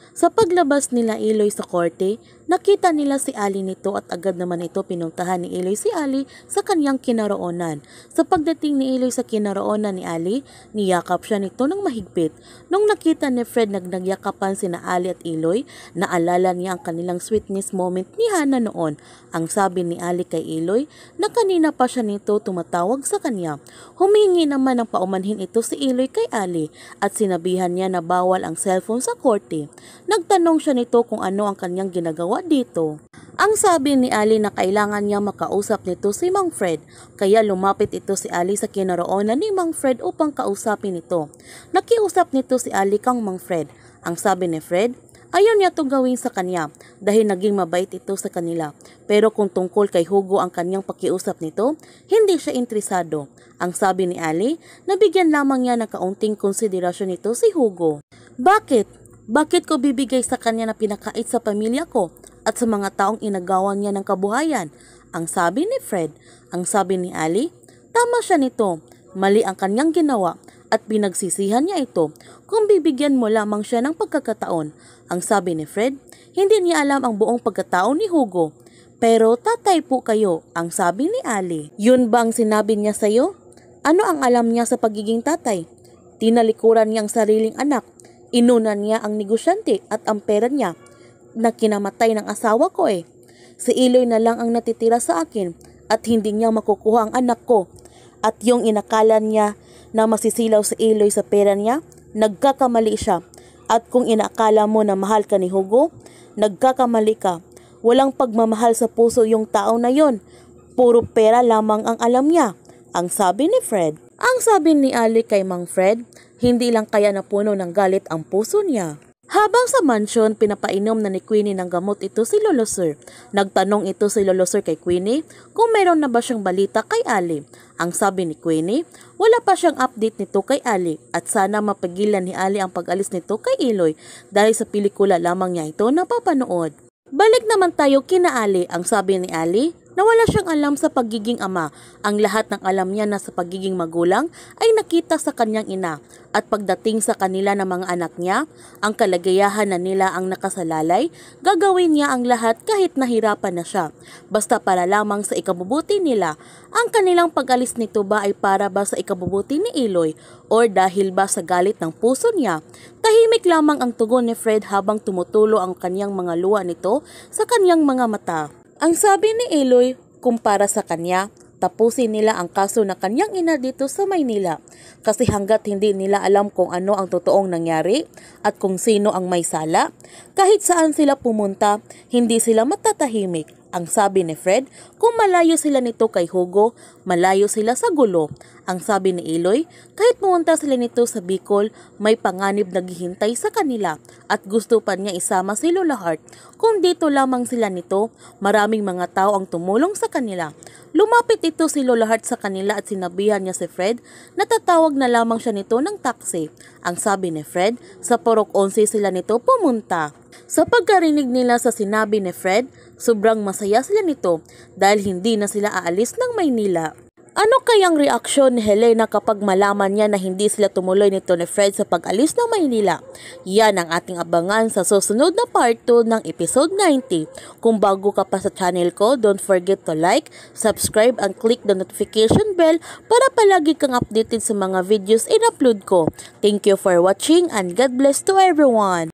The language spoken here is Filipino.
Sa paglabas nila Eloy sa korte, nakita nila si Ali nito at agad naman ito pinuntahan ni Eloy si Ali sa kanyang kinaroonan. Sa pagdating ni Eloy sa kinaroonan ni Ali, niyakap siya nito ng mahigpit. Nung nakita ni Fred nagyakapan sina Ali at Eloy, naalala niya ang kanilang sweetness moment ni Hana noon. Ang sabi ni Ali kay Eloy na kanina pa siya nito tumatawag sa kanya. Humingi naman ng paumanhin ito si Eloy kay Ali at sinabihan niya na bawal ang cellphone sa korte. Nagtanong siya nito kung ano ang kanyang ginagawa dito. Ang sabi ni Ali na kailangan niya makausap nito si Mang Fred, kaya lumapit ito si Ali sa kinaroonan ni Mang Fred upang kausapin ito. Nakiusap nito si Ali kang Mang Fred. Ang sabi ni Fred, ayaw niya itong gawin sa kanya dahil naging mabait ito sa kanila. Pero kung tungkol kay Hugo ang kanyang pakiusap nito, hindi siya interesado. Ang sabi ni Ali, nabigyan lamang niya ng kaunting konsiderasyon nito si Hugo. Bakit? Bakit ko bibigay sa kanya na pinakait sa pamilya ko at sa mga taong inagawan niya ng kabuhayan? Ang sabi ni Fred. Ang sabi ni Ali, tama siya nito. Mali ang kanyang ginawa at pinagsisihan niya ito kung bibigyan mo lamang siya ng pagkakataon. Ang sabi ni Fred, hindi niya alam ang buong pagkatao ni Hugo. Pero tatay po kayo, ang sabi ni Ali. Yun ba ang sinabi niya sa'yo? Ano ang alam niya sa pagiging tatay? Tinalikuran niya ang sariling anak. Inunan niya ang negosyante at ang pera niya na kinamatay ng asawa ko eh. Si Eloy na lang ang natitira sa akin at hindi niya makukuha ang anak ko. At yung inakala niya na masisilaw si Eloy sa pera niya, nagkakamali siya. At kung inakala mo na mahal ka ni Hugo, nagkakamali ka. Walang pagmamahal sa puso yung tao na yon. Puro pera lamang ang alam niya, ang sabi ni Fred. Ang sabi ni Ali kay Mang Fred, hindi lang kaya napuno ng galit ang puso niya. Habang sa mansyon, pinapainom na ni Queenie ng gamot ito si Lolo Sir. Nagtanong ito si Lolo Sir kay Queenie kung meron na ba siyang balita kay Ali. Ang sabi ni Queenie, wala pa siyang update nito kay Ali at sana mapigilan ni Ali ang pag-alis nito kay Eloy dahil sa pelikula lamang niya ito napapanood. Balik naman tayo kina Ali, ang sabi ni Ali, na wala siyang alam sa pagiging ama. Ang lahat ng alam niya na sa pagiging magulang ay nakita sa kanyang ina. At pagdating sa kanila ng mga anak niya, ang kalagayahan na nila ang nakasalalay, gagawin niya ang lahat kahit nahirapan na siya. Basta para lamang sa ikabubuti nila. Ang kanilang pag-alis nito ba ay para ba sa ikabubuti ni Eloy or dahil ba sa galit ng puso niya? Tahimik lamang ang tugon ni Fred habang tumutulo ang kanyang mga luha nito sa kanyang mga mata. Ang sabi ni Eloy, kumpara sa kanya, tapusin nila ang kaso na kanyang ina dito sa Maynila. Kasi hanggat hindi nila alam kung ano ang totoong nangyari at kung sino ang may sala, kahit saan sila pumunta, hindi sila matatahimik. Ang sabi ni Fred, kung malayo sila nito kay Hugo, malayo sila sa gulo. Ang sabi ni Eloy, kahit pumunta sila nito sa Bicol, may panganib naghihintay sa kanila at gusto pa niya isama si Lola Hart. Kung dito lamang sila nito, maraming mga tao ang tumulong sa kanila. Lumapit ito si Lola Hart sa kanila at sinabihan niya si Fred na tatawag na lamang siya nito ng taxi. Ang sabi ni Fred, sa Purok 11 sila nito pumunta. Sa pagkarinig nila sa sinabi ni Fred, sobrang masaya sila nito dahil hindi na sila aalis ng Maynila. Ano kayang reaksyon ni Helena kapag malaman niya na hindi sila tumuloy nito ni Fred sa pag-alis ng Maynila? Yan ang ating abangan sa susunod na part 2 ng episode 90. Kung bago ka pa sa channel ko, don't forget to like, subscribe, and click the notification bell para palagi kang updated sa mga videos in-upload ko. Thank you for watching and God bless to everyone!